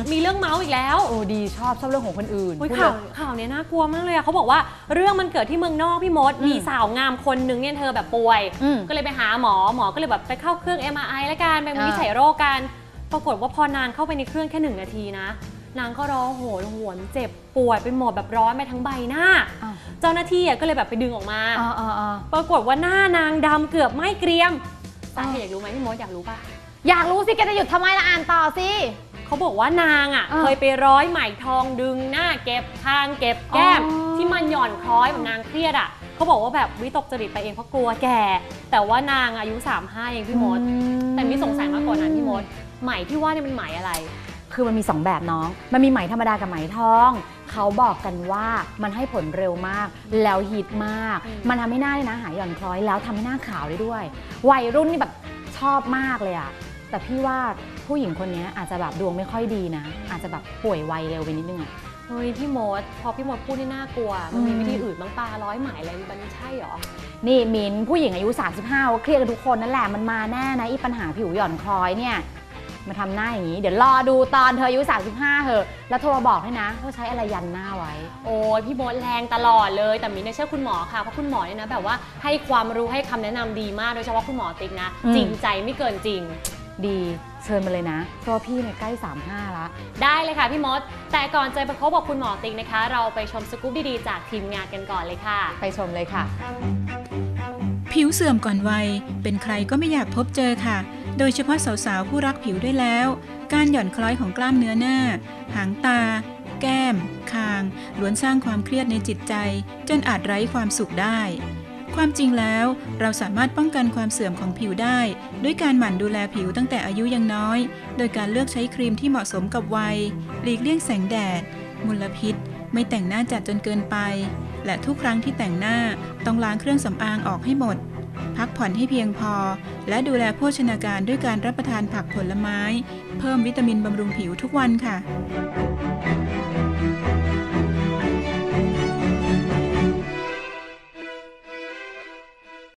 มีเรื่องเมาส์อีกแล้วโอ้ดีชอบเรื่องของคนอื่นข่าวนี้น่ากลัวมากเลยเขาบอกว่าเรื่องมันเกิดที่เมืองนอกพี่มดมีสาวงามคนนึงเนี่ยเธอแบบป่วยก็เลยไปหาหมอก็เลยแบบไปเข้าเครื่อง MRI แล้วกันไปวิจัยโรคกันปรากฏว่าพอนางเข้าไปในเครื่องแค่1 นาทีนะนางก็ร้องโหยหวนเจ็บปวดไปหมดแบบร้อนไปทั้งใบหน้าเจ้าหน้าที่ก็เลยแบบไปดึงออกมาปรากฏว่าหน้านางดำเกือบไหม้เกรียมสาเหตุอยากรู้ไหมพี่มดอยากรู้ป่ะอยากรู้สิแกจะหยุดทำไมล่ะอ่านต่อสิเขาบอกว่านางเคยไปร้อยไหมทองดึงหน้าเก็บคางเก็บแก้มที่มันหย่อนคล้อยแบบนางเครียดเขาบอกว่าแบบวิตกจริตไปเองเพราะกลัวแก่แต่ว่านางอายุ35เองพี่มดแต่มีสงสัยมากกว่านั้นพี่มดไหมที่ว่านี่เป็นไหมอะไรคือมันมี2แบบน้องมันมีไหมธรรมดากับไหมทองเขาบอกกันว่ามันให้ผลเร็วมากแล้วฮิตมากมันทำให้หน้าเนี่ยนะหายหย่อนคล้อยแล้วทำให้หน้าขาวได้ด้วยวัยรุ่นนี่แบบชอบมากเลยแต่พี่ว่าผู้หญิงคนนี้อาจจะแบบดวงไม่ค่อยดีนะอาจจะแบบป่วยวัยเร็วไปนิดนึงเฮ้ยพี่มดพอพี่มดพูดนี่น่ากลัวมันมีวิธีอื่นบ้างปะร้อยไหมอะไรมันใช่หรอนี่มิ้นผู้หญิงอายุ35ก็เครียดกันทุกคนนั่นแหละมันมาแน่นะปัญหาผิวหย่อนคล้อยเนี่ยมาทำหน้าอย่างนี้เดี๋ยวรอดูตอนเธออายุ35เหอะแล้วโทรมาบอกให้นะว่าใช้อะไรยันหน้าไว้โอ้ยพี่มดแรงตลอดเลยแต่มิ้นเชื่อคุณหมอค่ะเพราะคุณหมอเนี่ยนะแบบว่าให้ความรู้ให้คำแนะนำดีมากโดยเฉพาะคุณหมอติ๊กนะจริงใจไม่เกินจริงดีเชิญมาเลยนะเพราะพี่เนี่ยใกล้35แล้วได้เลยค่ะพี่มดแต่ก่อนจะไปพบกับคุณหมอติ๊กนะคะเราไปชมสกู๊ปดีๆจากทีมงานกันก่อนเลยค่ะไปชมเลยค่ะผิวเสื่อมก่อนวัยเป็นใครก็ไม่อยากพบเจอค่ะโดยเฉพาะสาวๆผู้รักผิวด้วยแล้วการหย่อนคล้อยของกล้ามเนื้อหน้าหางตาแก้มคางล้วนสร้างความเครียดในจิตใจจนอาจไร้ความสุขได้ความจริงแล้วเราสามารถป้องกันความเสื่อมของผิวได้ด้วยการหมั่นดูแลผิวตั้งแต่อายุยังน้อยโดยการเลือกใช้ครีมที่เหมาะสมกับวัยหลีกเลี่ยงแสงแดดมลพิษไม่แต่งหน้าจัดจนเกินไปและทุกครั้งที่แต่งหน้าต้องล้างเครื่องสำอางออกให้หมดพักผ่อนให้เพียงพอและดูแลโภชนาการด้วยการรับประทานผักผลไม้เพิ่มวิตามินบำรุงผิวทุกวันค่ะ